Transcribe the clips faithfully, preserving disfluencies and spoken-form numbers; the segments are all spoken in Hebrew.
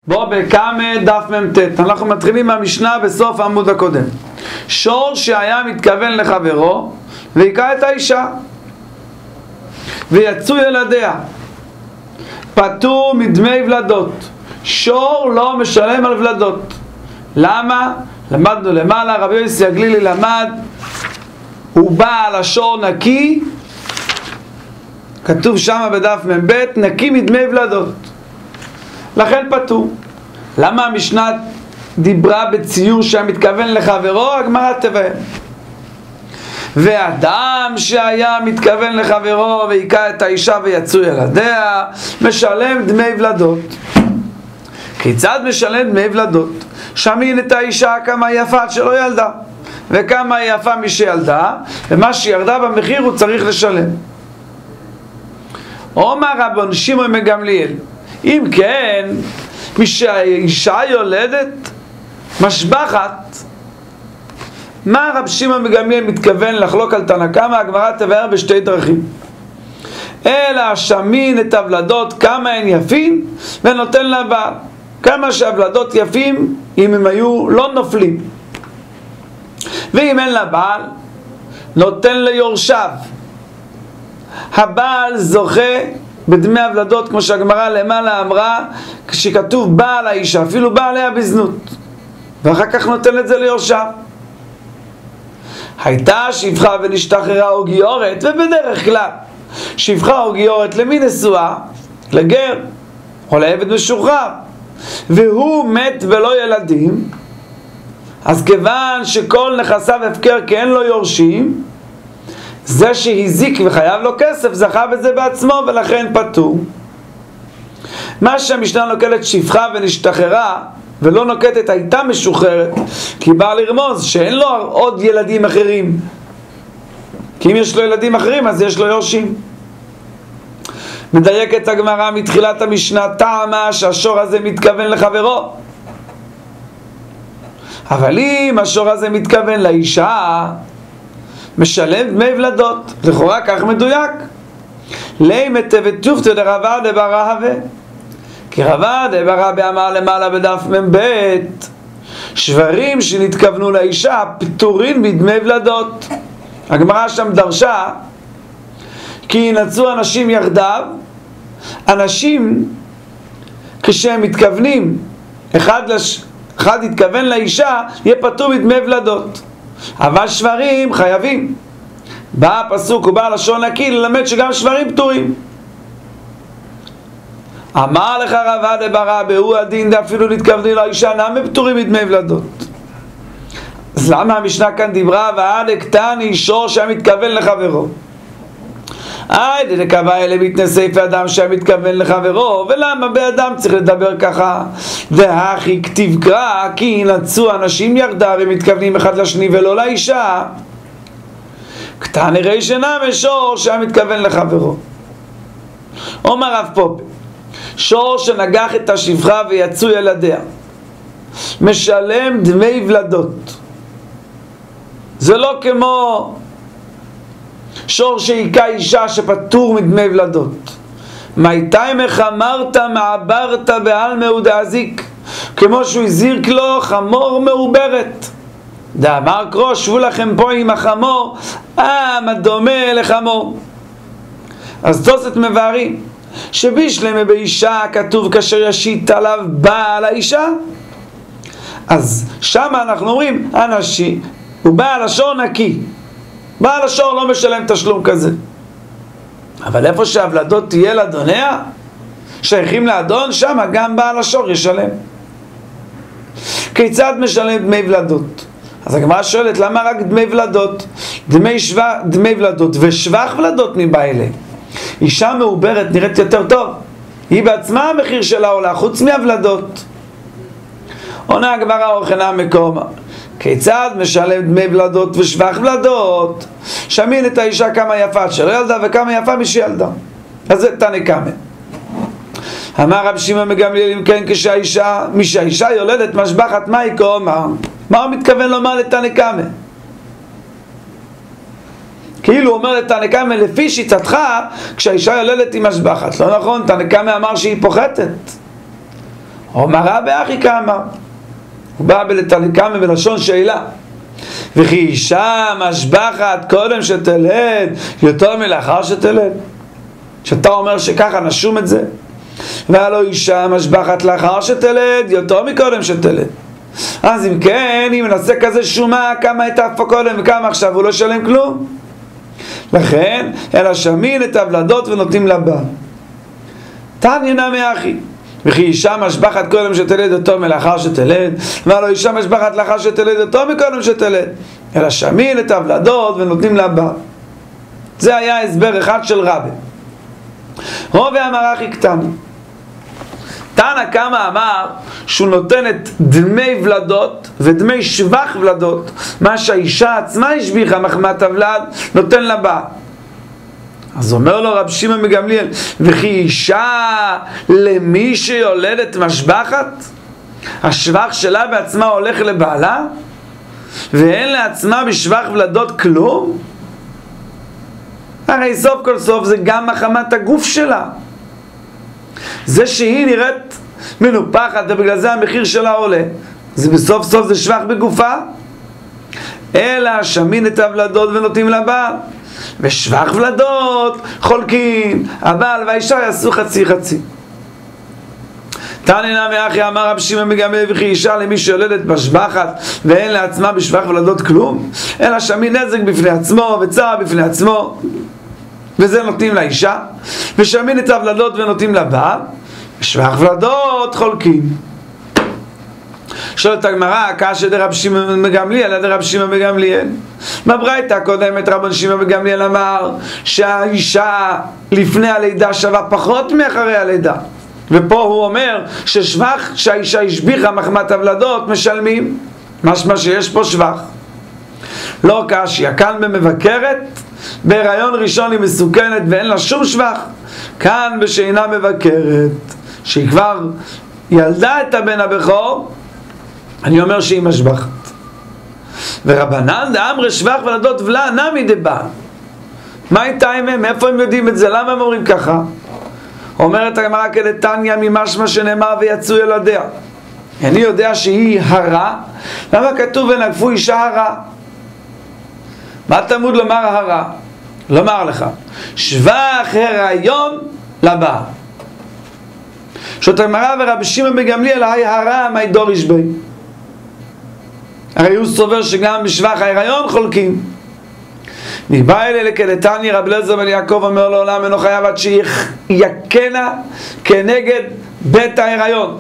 בוא בקמא דף מ"ט, אנחנו מתחילים מהמשנה בסוף העמוד הקודם. שור שהיה מתכוון לחברו והיכה את האישה ויצאו ילדיה, פטור מדמי ולדות. שור לא משלם על ולדות. למה? למדנו למעלה, רבי יוסי הגלילי למד, הוא בא על השור נקי, כתוב שם בדף מ"ב, נקי מדמי ולדות, לכן פטור. למה המשנה דיברה בציור שהיה מתכוון לחברו? הגמרא תבהר. ואדם שהיה מתכוון לחברו והיכה את האישה ויצאו ילדיה, משלם דמי ולדות. כיצד משלם דמי ולדות? שמין את האישה כמה יפה שלא ילדה, וכמה יפה מי שילדה, ומה שירדה במחיר הוא צריך לשלם. אומר רבן שמעון בן גמליאל, אם כן, מי שהאישה יולדת משבחת, מה רב שמעון בן גמליאל מתכוון לחלוק על תנא קמא? הגמרא תבהר בשתי דרכים. אלא שמין את הוולדות כמה הן יפים ונותן לבעל, כמה שהוולדות יפים אם הם היו לא נופלים, ואם אין לבעל נותן ליורשיו. הבעל זוכה בדמי הוולדות, כמו שהגמרא למעלה אמרה, כשכתוב בעל האישה, אפילו בעל היה בזנות, ואחר כך נותן את זה ליורשיו. הייתה שפחה ונשתחררה או גיורת, ובדרך כלל שפחה או גיורת למי נשואה? לגר או לעבד משוחרר, והוא מת ולא ילדים, אז כיוון שכל נכסיו הפקר כי אין לו יורשים, זה שהזיק וחייב לו כסף זכה בזה בעצמו ולכן פטור. מה שהמשנה נוקטת שפחה ונשתחררה ולא נוקטת הייתה משוחררת, כי בא לרמוז שאין לו עוד ילדים אחרים, כי אם יש לו ילדים אחרים אז יש לו יורשים. מדייקת הגמרא מתחילת המשנה, טעמה שהשור הזה מתכוון לחברו, אבל אם השור הזה מתכוון לאישה משלם דמי ולדות. לכאורה כך מדויק. לימתא ותופתא דרבא דברא הווה, כי רבא דברא אמר למעלה בדף מ"ב, שברים שנתכוונו לאישה פטורין מדמי ולדות. הגמרא שם דרשה כי ינצו אנשים יחדיו, אנשים כשהם מתכוונים אחד, לש... אחד יתכוון לאישה יהיה פטור מדמי ולדות, אבל שברים חייבים. בא הפסוק ובא לשון נקי ללמד שגם שברים פטורים. אמר לך רבא דברא בהוא הדין דאפילו נתכוונו לאישה נמי פטורים מדמי ולדות. אז למה המשנה כאן דיברה ועד הקטני שור שהיה מתכוון לחברו? היי דקבע אלה מתנשא אדם שהיה מתכוון לחברו, ולמה באדם צריך לדבר ככה? והכי כתיב קרא כי ינצו אנשים ירדה ומתכוונים אחד לשני ולא לאישה. קטני רישנה משור שהיה מתכוון לחברו. אומר רב פופא, שור שנגח את השפחה ויצאו ילדיה משלם דמי ולדות. זה לא כמו שור שהיכה אישה שפטור מדמי ולדות. מייתיימך אמרת מעברת בעלמא ודאזיק, כמו שהוא הזירק לו חמור מעוברת. דאמר קרוא שבו לכם פה עם החמור, אה מה דומה לחמור. אז תוספות מבארים שבישלמה באישה כתוב כאשר ישית עליו בעל האישה, אז שם אנחנו אומרים אנשי הוא בעל השור נקי, בעל השור לא משלם תשלום כזה. אבל איפה שהוולדות תהיה לאדוניה, שייכים לאדון, שם גם בעל השור ישלם. כיצד משלם דמי ולדות? אז הגמרא שואלת למה רק דמי ולדות? דמי, שווה, דמי ולדות ושבח ולדות מבא אלה. אישה מעוברת נראית יותר טוב, היא בעצמה המחיר שלה עולה חוץ מהוולדות. עונה הגמרא אורחנה מקום, כיצד משלם דמי ולדות ושבח ולדות? שמין את האישה כמה יפה שלא ילדה וכמה יפה מי שילדה. אז זה תנא קמא. אמר רב שמעון בן גמליאל, אם כן כשהאישה, מי שהאישה יולדת משבחת, מה היא כאומר? מה הוא מתכוון לומר לתנא קמא? כאילו הוא אומר לתנא קמא לפי שיטתך כשהאישה יולדת היא משבחת. לא נכון, תנא קמא אמר שהיא פוחתת. אומר באחי כאמר, הוא בא בלתנקמה בלשון שאלה, וכי אישה משבחת קודם שתלד יותר מלאחר שתלד, שאתה אומר שככה נשום את זה, והלא אישה משבחת לאחר שתלד יותר מקודם שתלד. אז אם כן, אם נעשה כזה שומה, כמה הייתה פה קודם וכמה עכשיו, הוא לא שלם כלום. לכן, אלא שמין את הוולדות ונותנים לבעל. תניא נמי אחי, וכי אישה משבחת קודם שתלד יותר מלאחר שתלד, והלא אישה משבחת לאחר שתלד יותר מקודם שתלד, אלא שמין את הוולדות ונותנים לבעל. זה היה הסבר אחד של רבי. רובי אמר אחי קטני, תנא קמא אמר שהוא נותן את דמי ולדות ודמי שבח ולדות, מה שהאישה עצמה השביחה מחמת הוולד, נותן לבעל. אז אומר לו רב שמעון מגמליאל, וכי אישה למי שיולדת משבחת, השבח שלה בעצמה הולך לבעלה, ואין לעצמה בשבח ולדות כלום? הרי סוף כל סוף זה גם מחמת הגוף שלה. זה שהיא נראית מנופחת ובגלל זה המחיר שלה עולה, זה בסוף סוף זה שבח בגופה. אלא שמין את הוולדות ונותנים לבעל, ושבח ולדות חולקים, הבעל והאישה יעשו חצי חצי. תניא נמי אחי, אמר רב שמעון מגמליאל, וכי אישה למי שיולדת משבחת ואין לעצמה בשבח ולדות כלום, אלא שמין נזק בפני עצמו וצער בפני עצמו, וזה נותנים לאישה, ושמין את הוולדות ונותנים לבעל, ושבח ולדות חולקים. שואלת הגמרא, קשיא דרב שמעון מגמליאל דרב שמעון מגמליאל, בברייתא הקודמת רבן שמעון מגמליאל אמר שהאישה לפני הלידה שווה פחות מאחרי הלידה, ופה הוא אומר ששבח שהאישה השביחה מחמת הוולדות משלמים, משמע שיש פה שבח. לא קשיא, כאן במבקרת, בהיריון ראשון היא מסוכנת ואין לה שום שבח. כאן בשאינה מבקרת, שהיא כבר ילדה את הבן הבכור, אני אומר שהיא משבחת. ורבנן דאמרי שבח ולדות ולה נמי דבא. מה איתה הם? מאיפה הם יודעים את זה? למה הם אומרים ככה? אומרת הגמרא כדתניא ממשמע שנאמר ויצאו ילדיה. אני יודע שהיא הרה, למה כתוב ונגפו אישה הרה? מה תלמוד לומר הרה? לומר לך שבח הריון לבא. שאת הגמרא ורבי שמעון מגמליאל היי הרה מי דוריש בי, הרי הוא סובר שגם בשבח ההיריון חולקים. מבא אלה כדתניא רבי אליעזר בן יעקב אומר לעולם אינו חייב עד שיכנה כנגד בית ההיריון.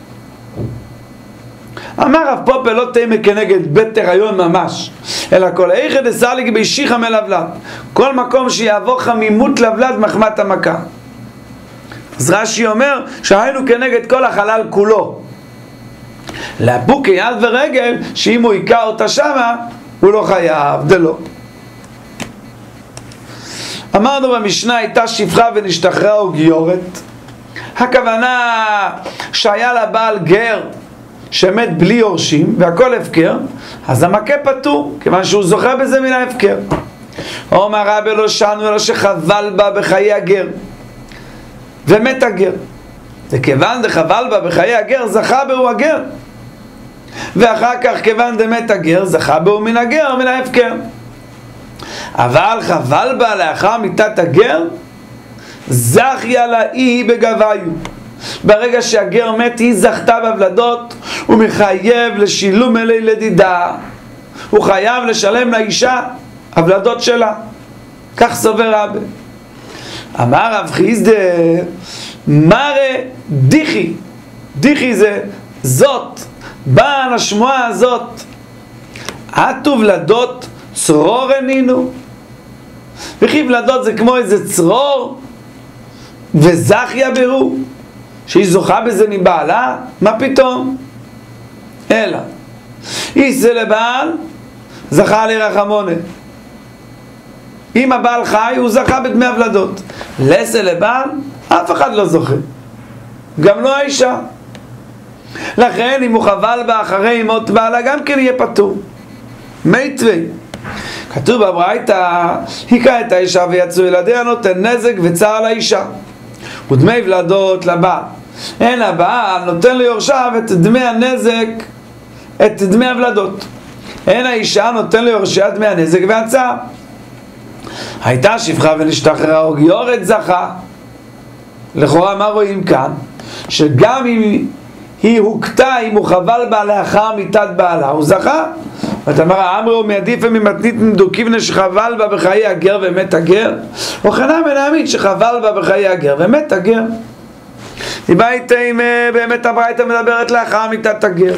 אמר רב פופל לא תימא כנגד בית הריון ממש, אלא כל איכא דסליק בישיחא מלבלד, כל מקום שיעבור חמימות לבלד מחמת המכה. אז רש"י אומר שהיינו כנגד כל החלל כולו, לאפוק יד ורגל, שאם הוא עיקר אותה שמה הוא לא חייב, דלא. אמרנו במשנה הייתה שפחה ונשתחררה או גיורת, הכוונה שהיה לה בעל גר שמת בלי יורשים והכל הפקר, אז המכה פטור כיוון שהוא זוכה בזה מן ההפקר. אומר רבי לא שנו אלא שחבל בה בחיי הגר ומת הגר, וכיוון דחבל בה בחיי הגר זכה בהו הגר, ואחר כך כיוון דמת הגר זכה בהו מן הגר מן ההפקר. אבל חבל בה לאחר מיתת הגר זכיה לה היא בגביו, ברגע שהגר מת היא זכתה בוולדות, הוא מחייב לשילום אלי לדידה, הוא חייב לשלם לאישה הוולדות שלה. כך סובר רבי. אמר רב חיסדא מראה דיחי, דיחי זה זאת, באה השמועה הזאת, עטו ולדות צרור ענינו, וכי ולדות זה כמו איזה צרור, וזכיה ברו שהיא זוכה בזה מבעלה, מה פתאום? אלא איסה לבעל זכה לרחמונה, אם הבעל חי הוא זכה בדמי הוולדות, לסה לבעל אף אחד לא זוכה, גם לא האישה. לכן אם הוא חבל בה אחרי מות בעלה גם כן יהיה פטור. מיתווי כתוב בברייתא היכה את האישה ויצאו ילדיה נותן נזק וצער לאישה, ודמי ולדות לבעל, אין הבעל נותן ליורשיו את דמי הנזק, את דמי הוולדות. אין האישה נותן ליורשיה דמי הנזק והצער. הייתה שפחה ונשתחררה או גיורת זכה. לכאורה מה רואים כאן? שגם אם היא הוכתה, אם הוא חבל בה לאחר מיתת בעלה, הוא זכה. ותאמר אמרו מעדיף ממתנית מדוקיבנה שחבל בה בחיי הגר ומת הגר, או חנה מנעמית שחבל בה בחיי הגר ומת הגר. אם באמת הברייתא מדברת לאחר מיתת הגר,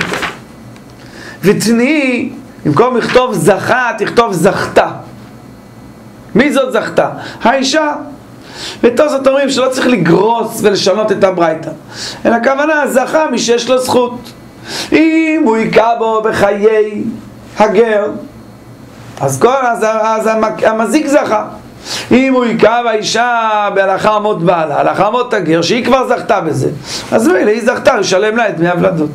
ותני, במקום לכתוב זכה, תכתוב זכתה. מי זאת זכתה? האישה. ותוספות אומרים שלא צריך לגרוס ולשנות את הברייתא, אלא הכוונה זכה מי שיש לו זכות. אם הוא היכה בו בחיי הגר, אז, כל, אז, אז המזיק זכה. אם הוא היכה באישה לאחר מות בעלה, לאחר מות הגר, שהיא כבר זכתה בזה, אז מילא היא זכתה, ישלם לה את דמי הוולדות.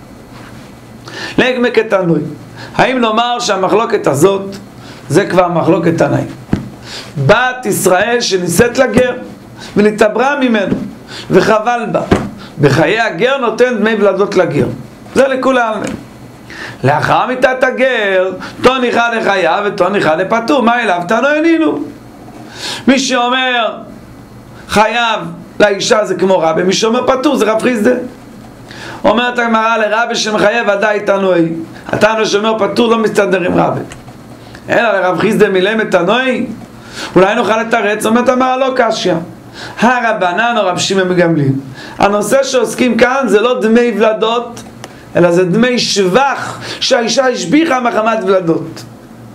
לגמק תנוי, האם לומר שהמחלוקת הזאת זה כבר מחלוקת תנאים? בת ישראל שנישאת לגר ונתעברה ממנו וחבל בה, בחיי הגר נותן דמי ולדות לגר, זה לכולם. לאחר מיתת הגר תון אחד לחייב ותון אחד לפטור, מה אליו? תנו ענינו. מי שאומר חייב לאישה זה כמו רבי, מי שאומר פטור זה רב חיסדא. אומרת הגמרא לרבי שמחייב ודאי תנועי, התנא שאומר פטור לא מסתדר עם רבי, אלא לרב חיסדא מילם תנועי. אולי נוכל לתרץ. אומרת הגמרא לא קשיא, הרבנן או רב שמעון בן גמליאל, הנושא שעוסקים כאן זה לא דמי ולדות, אלא זה דמי שבח שהאישה השביחה מחמת ולדות.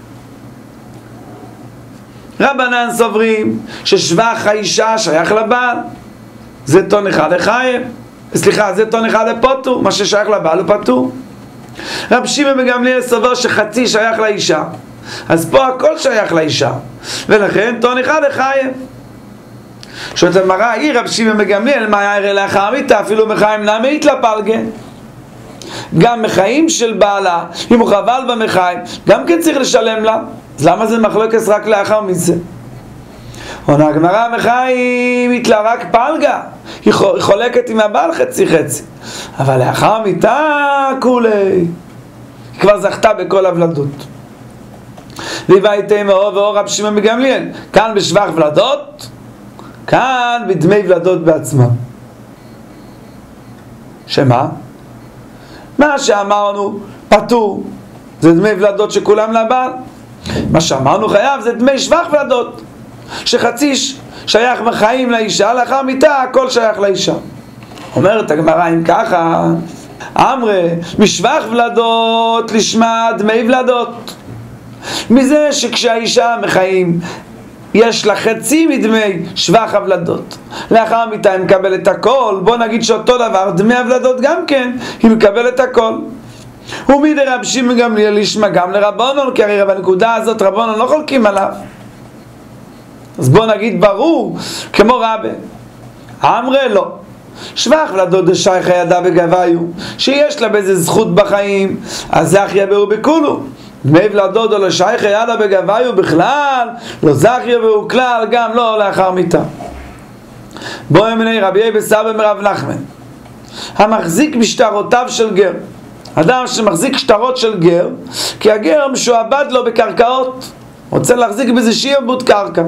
רבנן סוברים ששבח האישה שייך לבעל, זה טון אחד לחייב, סליחה, זה טון אחד לפטור, מה ששייך לבעל הוא פטור. רב שמעון בן גמליאל סובר שחצי שייך לאישה, אז פה הכל שייך לאישה, ולכן טון אחד לחייב. שואלת הגמרא, היא רב שמעון בן גמליאל, מה יראה לאחר מיתה? אפילו מחיים נמית לפלגה. גם מחיים של בעלה, אם הוא חבל במחיים, גם כן צריך לשלם לה. אז למה זה מחלוקת רק לאחר מזה? עונה הגמרא, מחיים התלה רק פלגה, היא חולקת עם הבעל חצי חצי, אבל לאחר מיתה כולי, היא כבר זכתה בכל הוולדות. והבאתם מאור ואור רב שמעון בן גמליאל, כאן בשבח ולדות, כאן בדמי ולדות בעצמם. שמה? מה שאמרנו פטור זה דמי ולדות שכולם לבעל, מה שאמרנו חייב זה דמי שבח ולדות שחצי שייך בחיים לאישה, לאחר מיתה הכל שייך לאישה. אומרת הגמרא, אם ככה אמרי משבח ולדות לשמה דמי ולדות, מזה שכשהאישה מחיים יש לה חצי מדמי שבח הוולדות, לאחר מיתה היא מקבלת הכל. בוא נגיד שאותו דבר דמי הוולדות גם כן היא מקבלת הכל. ומדי רב שמעון בן גמליאל לשמה גם לרבונון, כי הרי בנקודה הזאת רבונון לא חולקים עליו, אז בוא נגיד ברור כמו רבי אמרי לא, שבח ולדות דשייך ידה בגביו, שיש לה באיזה זכות בחיים, אז זכיה בהו בכולו. דמי ולדות או לשייך ידה בגביו בכלל לא זכיה בהו כלל, גם לא לאחר מיתה. בוא אמני רבי אבא סבא מרב נחמן, המחזיק בשטרותיו של גר, אדם שמחזיק שטרות של גר, כי הגר משועבד לו בקרקעות, רוצה להחזיק בזה שיעבוד קרקע,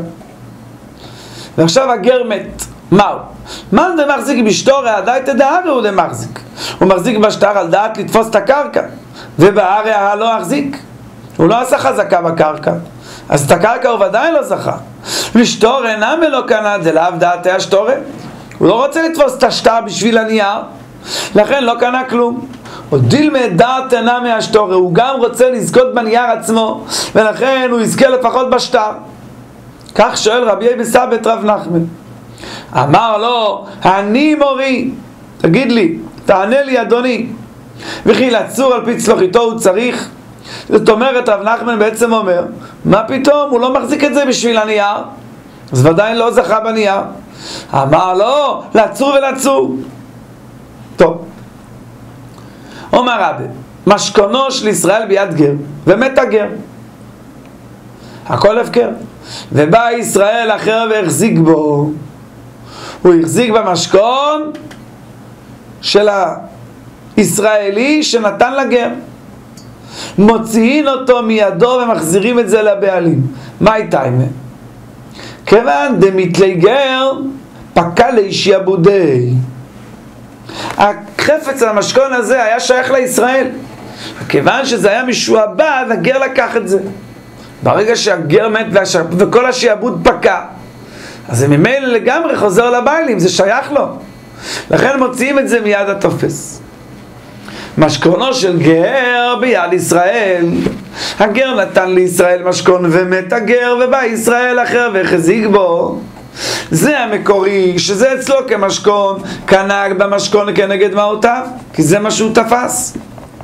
ועכשיו הגר מת. מהו? מה זה מחזיק בשטור? הדעת דהרי הוא למחזיק, הוא מחזיק בשטר על דעת לתפוס את הקרקע, ובהרי לא החזיק, הוא לא עשה חזקה בקרקע, אז את הקרקע הוא ודאי לא זכה. ושטור אינם ולא קנה, זה לאו דעתי השטורה, הוא לא רוצה לתפוס את השטר בשביל הנייר, לכן לא קנה כלום. או דילמה דעת אינה מהשטורה, הוא גם רוצה לזכות בנייר עצמו, ולכן הוא יזכה לפחות בשטר. כך שואל רבי אבא סבא את רב נחמן, אמר לו, אני מורי, תגיד לי, תענה לי אדוני, וכי לצור על פי צלוחיתו הוא צריך. זאת אומרת רב נחמן בעצם אומר, מה פתאום, הוא לא מחזיק את זה בשביל הנייר, אז ודאי לא זכה בנייר. אמר לו, לצור ולצור. טוב, אומר רבי, משכונו של ישראל ביד גר, ומת הגר, הכל הפקר. ובא ישראל אחר והחזיק בו, הוא החזיק במשכון של הישראלי שנתן לגר. מוציאים אותו מידו ומחזירים את זה לבעלים. מה הייתה עם זה? כיוון דמיתלי גר פקע לישעבודי. החפץ המשכון הזה היה שייך לישראל. כיוון שזה היה משועבד, הגר לקח את זה. ברגע שהגר מת והשע... וכל השעבוד פקע, אז זה ממילא לגמרי חוזר לבעלים, זה שייך לו. לכן מוציאים את זה מיד התופס. משכונו של גר ביד ישראל. הגר נתן לישראל משכון ומת הגר, ובא ישראל אחר וחזיק בו. זה המקורי, שזה אצלו כמשכון, כנהג במשכון כנגד מעותיו, כי זה מה שהוא תפס.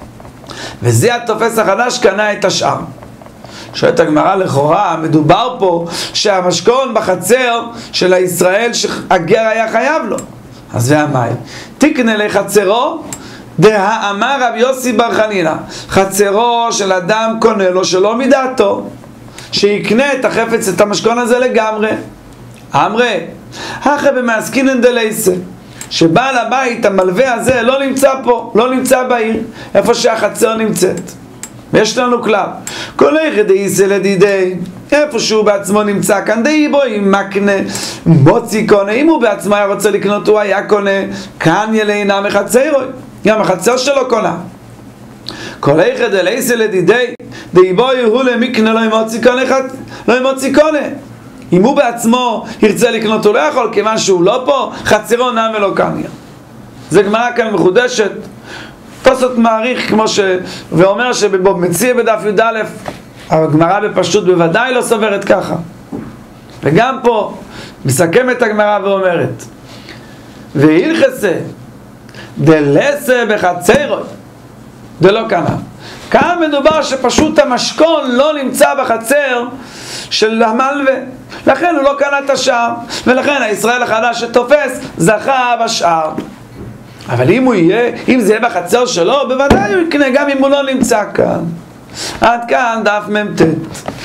וזה התופס החדש קנה את השאר. שואלת הגמרא, לכאורה מדובר פה שהמשכון בחצר של הישראל שהגר היה חייב לו. אז זה המאי. תקנה לחצרו דהאמר רב יוסי בר חנינא, חצרו של אדם קונה לו שלא מדעתו, שיקנה את החפץ, את המשכון הזה לגמרי. אמרי, אחרי במעסקינן דלייסה, שבעל הבית המלווה הזה לא נמצא פה, לא נמצא בעיר, איפה שהחצר נמצאת. ויש לנו כלל, כל אחד דאיסה לדידי, איפה שהוא בעצמו נמצא כאן, דאי בו אם מקנה מוציא קונה, אם הוא בעצמו היה רוצה לקנות, הוא היה קונה, כאן ילאינה מחצרו, גם החצר שלו קונה. כל אחד דאיסה לדידי, דאי בו יהוא למקנה לא ימוציא קונה, לא ימוציא קונה. אם הוא בעצמו ירצה לקנות, הוא לא יכול, כיוון שהוא לא פה, חצרו נם ולא קניה. זה גמרא כאן מחודשת, תוספות מעריך כמו ש... ואומר שבמציע בדף י' א', הגמרא בפשוט בוודאי לא סוברת ככה. וגם פה מסכמת הגמרא ואומרת, והילכסה דלסה בחצרו דלא קנה. כאן מדובר שפשוט המשכון לא נמצא בחצר של המלווה, לכן הוא לא קנה את השאר, ולכן הישראל החדש שתופס זכה בשאר. אבל אם הוא יהיה, אם זה יהיה בחצר שלו, בוודאי הוא יקנה גם אם הוא לא נמצא כאן. עד כאן דף מ"ט.